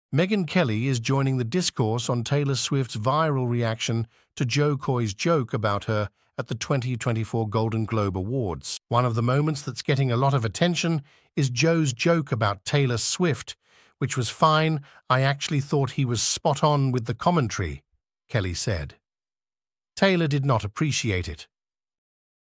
Megyn Kelly is joining the discourse on Taylor Swift's viral reaction to Jo Koy's joke about her at the 2024 Golden Globe Awards. One of the moments that's getting a lot of attention is Jo's joke about Taylor Swift, which was fine. I actually thought he was spot on with the commentary, Kelly said. Taylor did not appreciate it.